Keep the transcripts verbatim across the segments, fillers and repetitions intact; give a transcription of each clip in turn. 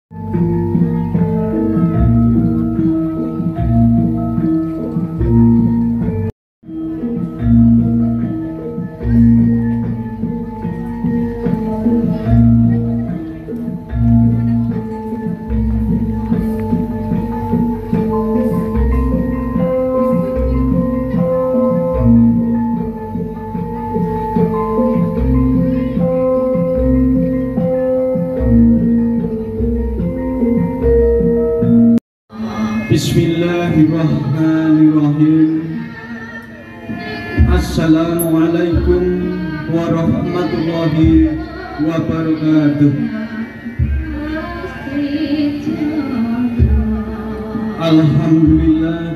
Bismillahirrahmanirrahim. Assalamualaikum warahmatullahi wabarakatuh. Alhamdulillah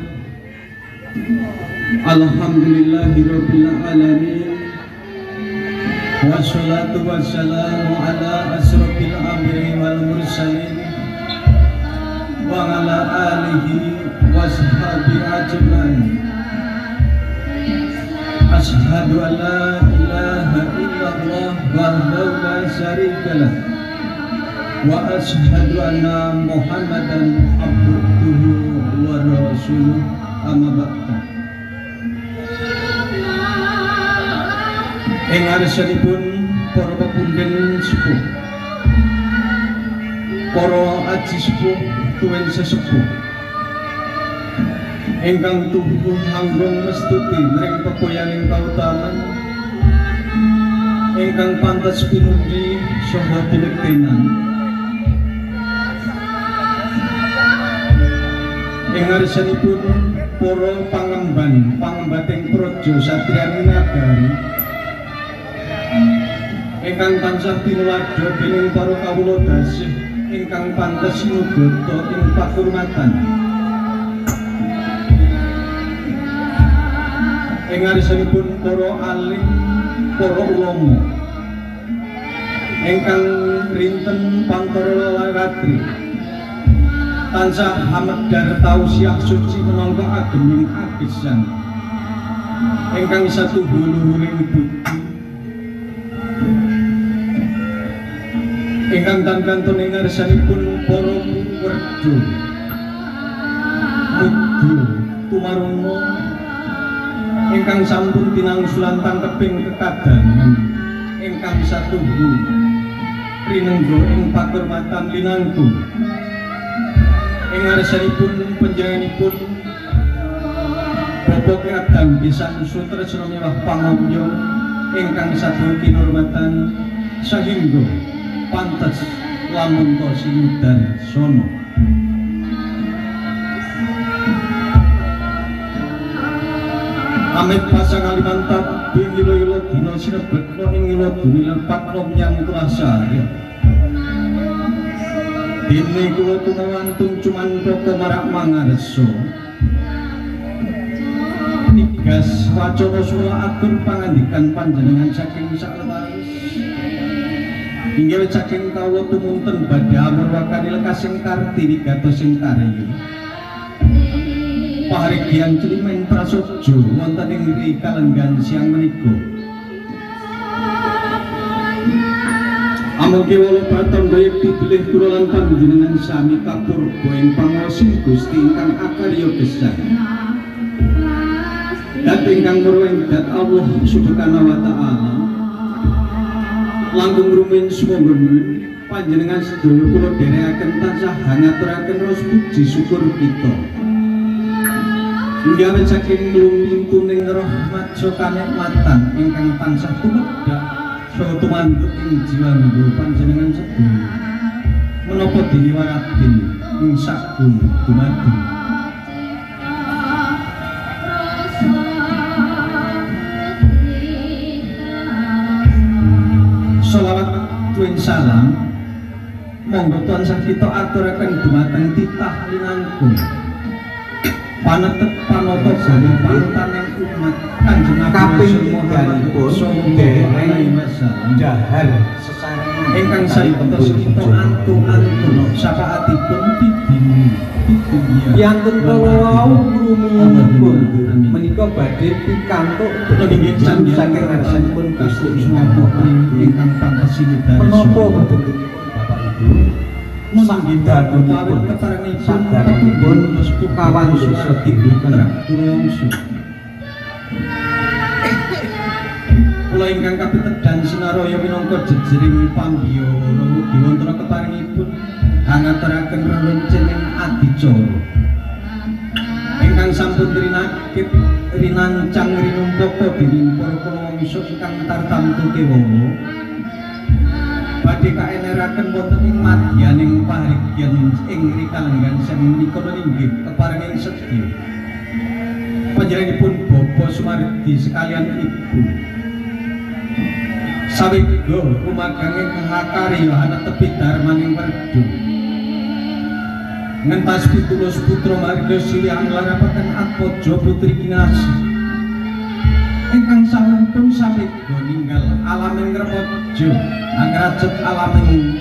Alhamdulillahirabbil alamin. Wassalatu wassalamu ala asrofil anbiya'i wal mursalin wa ala alihi washabi ajmain. Asyhadu an la ilaha illallah wahdahu la syarikalah wa asyhadu anna Muhammadan abduhu wa rasuluh. Amma ba'du. Ing ngarsanipun para pepundhen sepuh, para aji sepuh, tuwin sesepuh ingkang tuhuh hanggung mestuti ring pepoyaning kautaman ingkang pantes pinuji saha dilektenan. Ing ngarsanipun para pangemban pangembating praja satriyaning nagari ingkang tansah tinulada dening para kawula dasih ingkang pantes nugata ing pakurmatan. Ing ngarsanipun para alim, para ulama ingkang rinten pantara laratri tansah hamedar tausiah suci menangka ageming agisan ingkang satuhu luhuring budi ingkang tan-kantun ing ngarsanipun para werda mudya tumaruna ingkang sampun tinangsulan tangkeping kekadangan ingkang satuhu rinengga ing pakurmatan linangkung ing ngarsanipun panjenenganipun Bapak Kadang Pisan Sutresna Mewah Pangabya ingkang satuhu kinurmatan sahingga pantes lamun to sinudan sono. Amit pasang alimantat bingilo dina sinebetna ing ilo dumilan patnom yang tuasaya. Dene kula tumawantun cuman poko marak mangarsa. Nigas wacana sura atur pangandikan panjenengan saking sakletaris. Inggih saking kawula tumunten badhe amarwakani lekasing Kartini gatosing karya. Paharigyan celimen prasaja wonten ing kalenggan siang menika. Amugi wala pratandha yekti bilih kula lan panjenengan sami kapurba ing pangaosin Gusti ingkang akarya gesang. Dat ingkang muruing dat Allah Subhanahu wa taala. Langkung rumin sumangga panjenengan sedaya kula dherekaken tansah ngaturaken rasa puji syukur kita. Hingga saking lumpuning rahmat kanikmatan ingkang tansah tumedhak saha tumandhut ing jiwanipun panjenengan sedaya menapa diniwaraken ing sagung dumadi. Shalawat tuwin salam monggo tansah kita aturaken dumateng titah linangkung panetet panata jane pantaning umat Kanjeng Nabi Muhammad dereng dahar sesarengan ingkang saestu kita antu-antu syafaatipun pidini yantun kala wau rumiyin menika badhe pikantuk inggih saking ngarsanipun Gusti Subhanahu ingkang pantes sinudan menapa boten Bapak Ibu sakdanipun sakdanipun kawan desa dinten tulungsu kula ingkang kapitedan sinaraya minangka jejering pambiya mugi wonten keparingipun hangaturaken rerencening adicara ingkang sampun rinakit rinancang rinumpaka dening para kawangsa ingkang tartamtu kewala badhe kaeneraken wonten ing madyaning pahargyan ing rikalenggan menika inggih keparinging sedya panjenenganipun Bapak Sumardi sekalian Ibu sawega rumaganging hakarya ana tepi darmaning werda ngentas pitulus putra marga silihan larapaken atpojo putri kinasih ingkang sampun sawega ninggal alaming ngrepojo angrajet alaming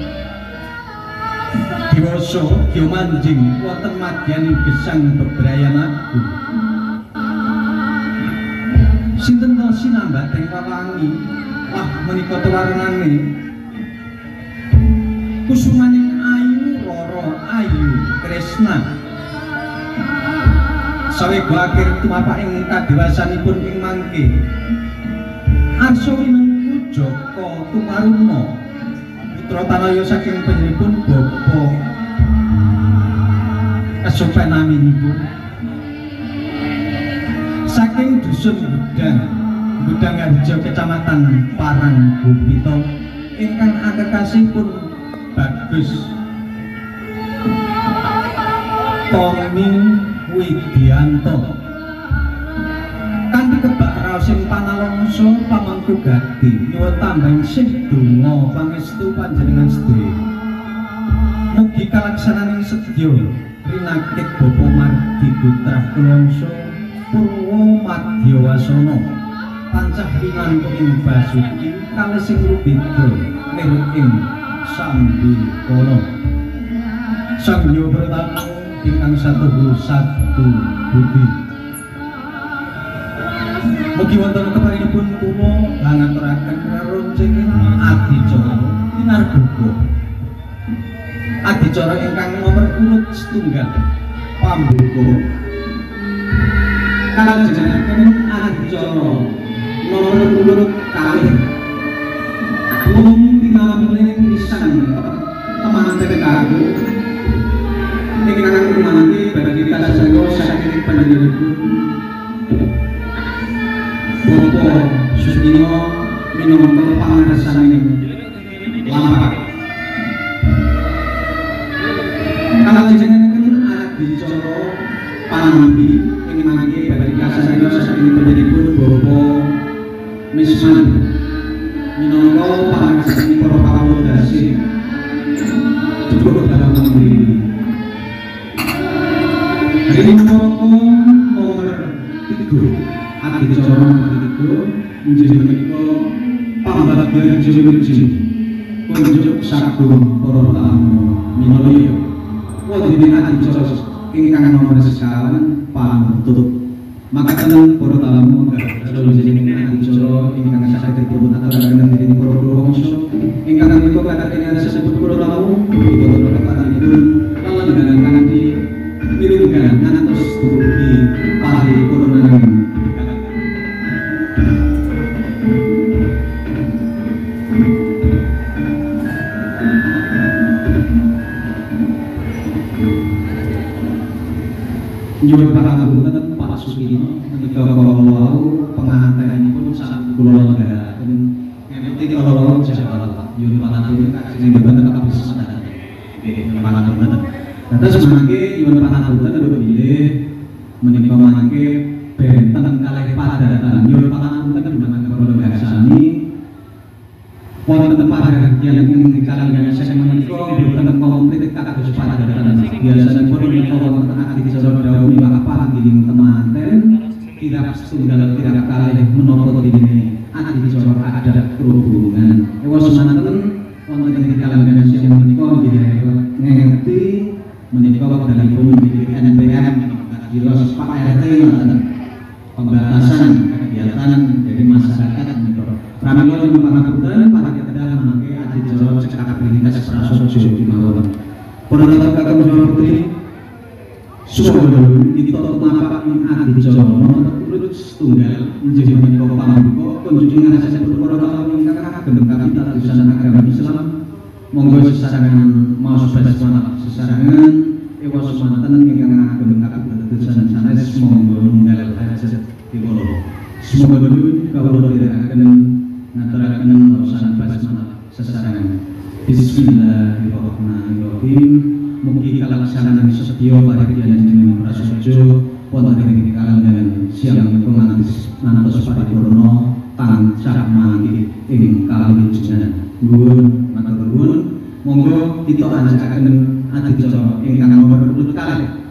diwasa gya manjing wonten madyaning gesang bebrayan agung sinten to sinambating wawangi wah menika tewarnane kusumaning ayu rara ayu Kresna sawega akhir tumapak ing kadewasanipun ing mangke arsa winengku Jaka Tumaruna putra tanaya saking panjenenganipun bapa kesopenaminipun saking dusun Gudang Gudang Harjo Kecamatan Paranggupita ingkang akekasipun Bagus Tommy Widianto kanthi kebak raosing panalongso pamangku gati nyuwun tambang sih donga pangestu panjenengan sedaya mugi kalaksananing sedya rinakit Bapa Mardi Putra Kulangsa Purwa Madyawasana tansah winantu ing basuki kalih sing rubeda nirut ing sambikala sang Yobratama ingkang satu satu budi mugi wonten keparingipun kula ngaturaken reruncing adicara tinarbuka adicara ingkang nomor urut setunggal pambuka kalajengaken adicara nomor urut kalih mung tinambaling pisan teman tekadu ingkang mangi badhe kasaya saking panjenenganipun Bapak Susdino minangka pangarsaning lampah kalajengaken adicara panampi ing mangi badhe kasaya saking panjenenganipun Bapak Misman minangka pangarsaning para kawulasi cukup dalam diri ini nomor tiga adicara nomor tiga menjadi menika pambagyan jewiji kunjuk sagung para tamu minulya wonten adicara ingkang nomor sekawan panutup makaten para tamu kula jenengan adicara ingkang saged dipun aturaken dening para kawangsa ingkang menika kadang disebut para tamu dipun katanipun lan kanthi pilunggan ngantos dumugi paripurnaning nyuwun pangapunten Pak Sukino menika kawula pengantenipun saking kula negaraken ngerti kawula jajaran nyuwun pangapunten sing mboten kabis sedayan nggih pangapunten dados mangke nyuwun pangapunten bilih menika mangke benten kalih padatan nyuwun pangapunten dumateng kawula ngasani wonten padatan ing kalangan sing menika boten komplit kados padatan biasanipun menika wonten adicara dawuh kapan giling temanten tidak setunggal tidak kalih menapa dene adicara adat perhubungan ewa semanten wonten ing kalangan sing menika nggih ngerti menika wekdalipun N P M jelas Pak R T wonten pembatasan kegiatan dari masyarakat menika pramila pangapunten para kedah mangke adicara cekak lintas prasaja kemawon Para datang kakak Jawa Putri, semua dulu kita tampak ing adi Jawa urut setunggal menjadi menika pambuka kunjungan asas para tamu ingkang kagem kapita tulisan agama Islam. Monggo sesarengan maos basmalah sesarengan ewas manten ingkang kagem kapita tulisan sanes monggo nunggal hajat diwolo. Semoga dulu kawula dirakaken ngaturaken maosan basmalah sesarengan. Bismillahirrahmanirrahim. Mugi kalaksanan setya parigyan jenengan prasaja wonten ing kalangan siang pengantos ngantos paripurna tansah mangke ing kawilujengan. Nuwun matur nuwun. Monggo kita anjakaken adicara ingkang nomor kalih